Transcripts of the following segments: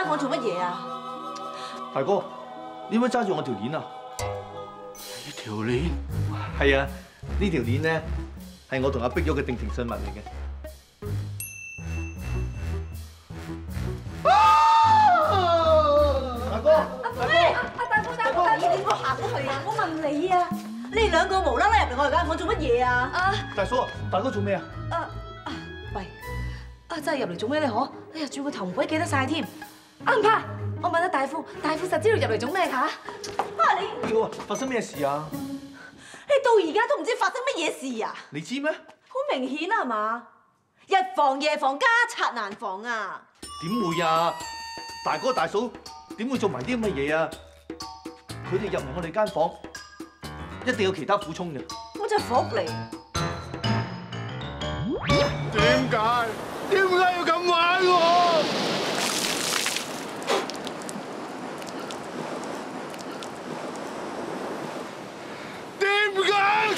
間房做乜嘢啊？ 大哥，點解揸住我條鏈啊？ 呢條鏈係啊，呢條鏈咧係我同阿碧玉嘅定情信物嚟嘅。大哥， 大夫，你點我行咗去啊？我問你啊，你哋兩個無啦啦入嚟我哋間房做乜嘢啊？ 大叔啊，大哥做咩啊？ 喂，真係入嚟做咩咧？嗬？哎呀，轉個頭唔鬼記得晒添。唔怕，我問下大夫，大夫實知道入嚟做咩㗎？你碧玉啊，發生咩事啊？ 你到而家都唔知發生乜嘢事啊？ 你知咩？ 好明顯啊，係嘛？日防夜防，家賊難防啊！ 點會啊？大哥大嫂點會做埋啲咁嘅嘢啊？佢哋入嚟我哋間房，一定有其他苦衷嘅。 我真係服你。 點解？點解要咁玩我？點解？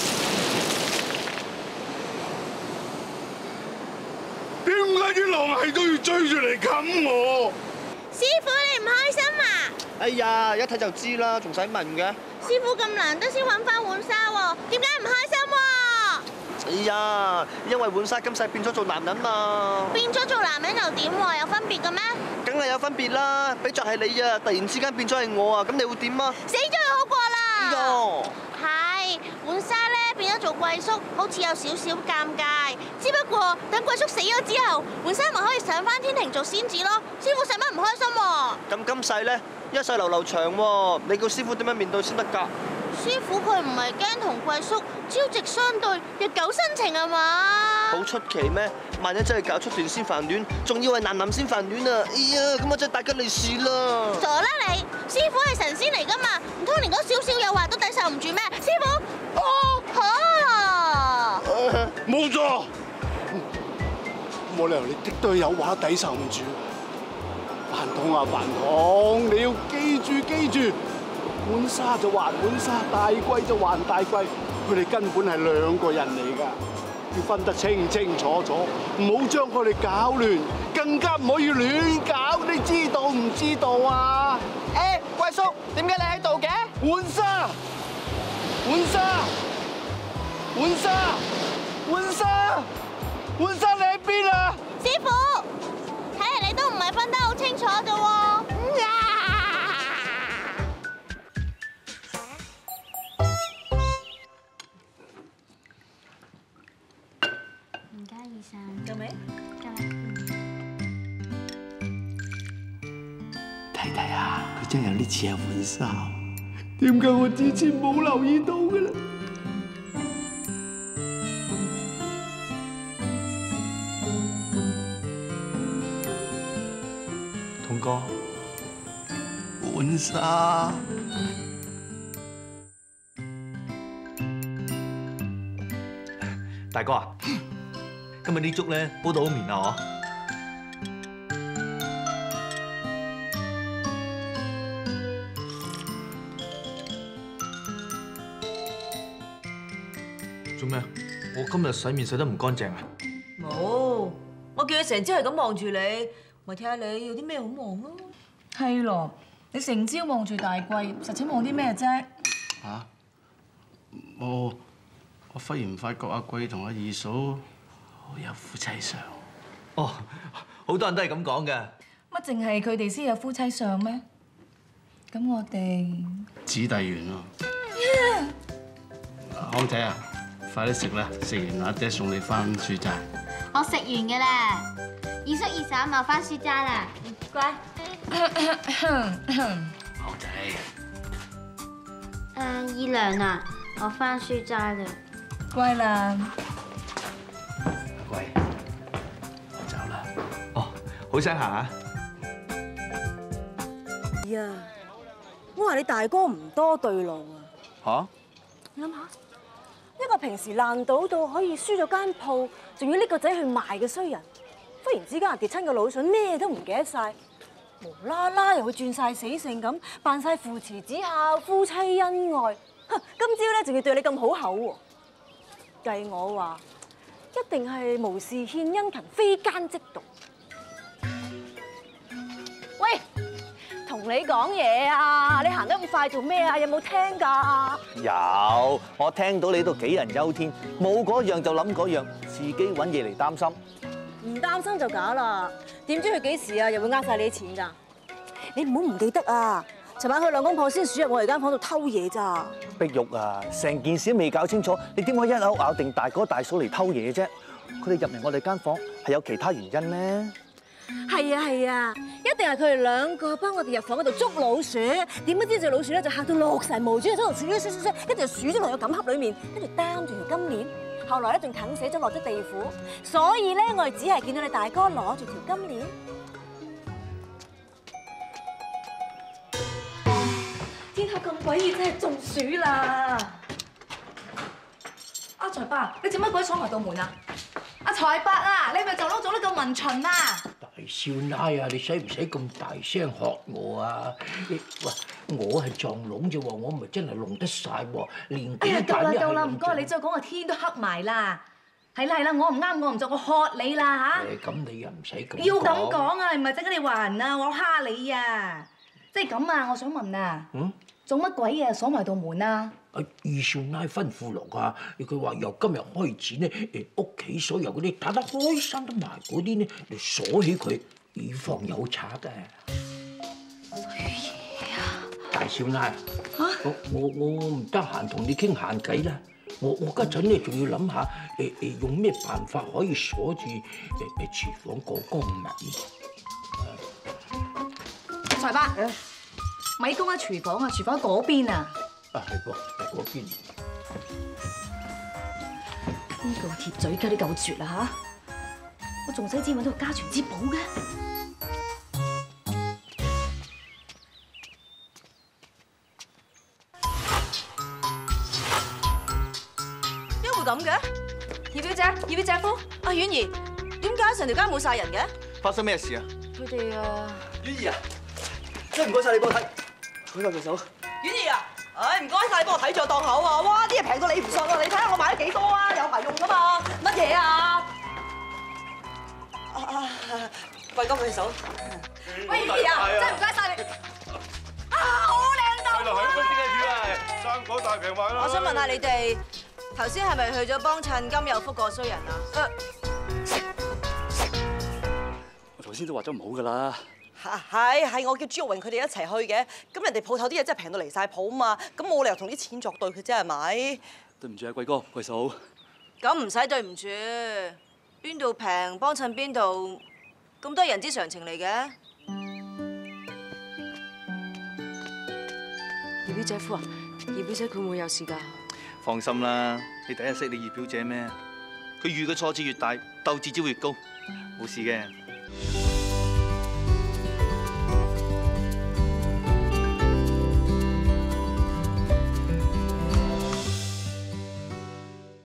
點解啲狼係都要追住嚟冚我？ 師傅，你唔開心啊？ 哎呀，一睇就知啦，仲使問嘅？ 師傅咁難得先揾翻浣紗喎，點解唔開心喎？ 哎呀，因為浣紗今世變咗做男人嘛。 變咗做男人又點喎？有分別嘅咩？ 梗係有分別啦，比作係你啊，突然之間變咗係我啊，咁你會點啊？ 死咗就好過啦。 喲， 係浣紗咧變咗做貴叔，好似有少少尷尬。只不過等貴叔死咗之後，浣紗咪可以上翻天庭做仙子咯。師傅使乜唔開心喎？ 咁今世咧，一世流流長喎，你叫師傅點樣面對先得㗎？ 師傅佢唔係驚同貴叔朝夕相對，日久生情係嘛？ 好出奇咩？萬一真係搞出段仙飯戀，仲以為男男仙飯戀啊！哎呀，咁啊真係大吉利是啦！ 傻啦你！師傅係神仙嚟㗎嘛，唔通連嗰少少誘惑都抵受唔住咩？師傅， 冇錯，冇理由你的對誘惑抵受唔住。飯桶啊飯桶，你要記住，浣紗就還浣紗，大貴就還大貴，佢哋根本係兩個人嚟㗎，要分得清清楚楚，唔好將佢哋搞亂，更加唔可以亂搞，你知道唔知道啊？ 誒，貴叔，點解你喺度嘅？ 浣紗，浣紗，浣紗，浣紗，浣紗，你喺邊啊？ 師傅，睇嚟你都唔係分得好清楚啫喎。 唔該，醫生。 夠未？ 夠啦。 睇睇啊，佢真係有啲似係浣紗，點解我之前冇留意到嘅咧？ 彤哥， 浣紗， 大哥啊，今日啲粥咧煲到好綿啊！做咩？我今日洗面洗得唔乾淨啊？ 冇，我叫佢成朝係咁望住你，咪睇下你有啲咩好望咯。係咯，你成朝望住大貴，實情望啲咩啫？ 嚇！我忽然發覺阿貴同阿二嫂好有夫妻相。 哦，好多人都係咁講嘅。 乜淨係佢哋先有夫妻相咩？咁我哋子弟緣咯。康仔啊，快啲食啦！食完阿爹送你翻書齋。 我食完嘅啦，二叔二嬸我翻書齋啦，乖。 康仔， 二娘啊，我翻書齋啦。 乖啦。 貴，我走啦。 哦，好聲行啊！ 呀，我話你大哥唔多對路啊！ 嚇？ 你諗下，一個平時爛賭到可以輸咗間鋪，仲要拎個仔去賣嘅衰人，忽然之間跌親個腦筍，咩都唔記得晒，無啦啦又會轉晒死性咁，扮晒父慈子孝、夫妻恩愛。哼，今朝咧仲要對你咁好口喎。計我話，一定係無事獻殷勤，非奸即盜。喂！ 你講嘢啊！你行得咁快做咩啊？有冇聽㗎？ 有，我聽到你都杞人憂天，冇嗰樣就諗嗰樣，自己揾嘢嚟擔心。 唔擔心就假啦。點知佢幾時啊又會呃晒你啲錢㗎？你唔好唔記得啊！尋晚佢兩公婆先鼠入我哋間房度偷嘢咋。 碧玉啊，成件事都未搞清楚，你點可以一口咬定大哥大嫂嚟偷嘢啫？佢哋入嚟我哋間房係有其他原因咩？ 係啊，一定係佢哋兩個幫我哋入房嗰度捉老鼠，點不知隻老鼠咧就嚇到落晒毛豬，喺度鼠，跟住就鼠咗落個錦盒裡面，跟住擔住條金鏈，後來咧仲啃死咗落咗地府，所以咧我哋只係見到你大哥攞住條金鏈。天后咁鬼熱，真係中暑啦！ 阿財伯，你做乜鬼鎖埋道門啊？阿財伯啊，你係咪就撈咗呢個文巡啊？ 大少奶啊，你使唔使咁大聲喝我啊？喂，我係撞聾啫喎，我唔係真係聾得晒喎，年紀大一係夠啦，唔該，你再講個天都黑埋啦。係啦，我唔啱，我唔做，我喝你啦嚇。 咁你又唔使咁講。 要咁講啊，唔係整緊你話人啊，我蝦你啊！即係咁啊，我想問啊，做乜鬼啊鎖埋道門啊？ 二少奶吩咐落啊，佢話由今日開始咧，屋企所有嗰啲打得開心得埋嗰啲咧，就鎖起佢，以防有賊嘅。大少奶，我唔得閒同你傾閒偈啦，我家陣咧仲要諗下用咩辦法可以鎖住廚房嗰個門。 財伯，咪公喺廚房啊，廚房喺嗰邊啊。 係噃，喺嗰邊。 呢個鐵嘴雞都夠絕啦嚇！我仲使知揾到個家傳之寶嘅。 點會咁嘅？ 二表姐，二表姐夫， 阿婉兒，點解成條街冇晒人嘅？ 發生咩事啊？ 佢哋啊， 婉兒啊，真係唔該晒你幫我睇，舉個手。 婉兒啊！唉，唔該晒，你幫我睇住檔口啊！哇，啲嘢平到你唔信啊！你睇下我買咗幾多啊？有排用噶嘛？乜嘢啊？貴哥佢手。 喂，婉兒啊，真係唔該晒你。好靚豆腐啊！ 生果大平賣啦！ 我想問下你哋頭先係咪去咗幫襯金有福個衰人啊？ 我頭先都話咗唔好噶啦。 係，我叫朱玉榮佢哋一齊去嘅。咁人哋鋪頭啲嘢真係平到離晒譜嘛，咁冇理由同啲錢作對，佢啫係咪？ 對唔住啊，貴哥貴嫂。 咁唔使對唔住，邊度平幫襯邊度，咁多人之常情嚟嘅。 二表姐夫啊，二表姐佢會唔會有事㗎？ 放心啦，你第一識你二表姐咩？佢遇嘅挫折越大，鬥志只會越高，冇事嘅。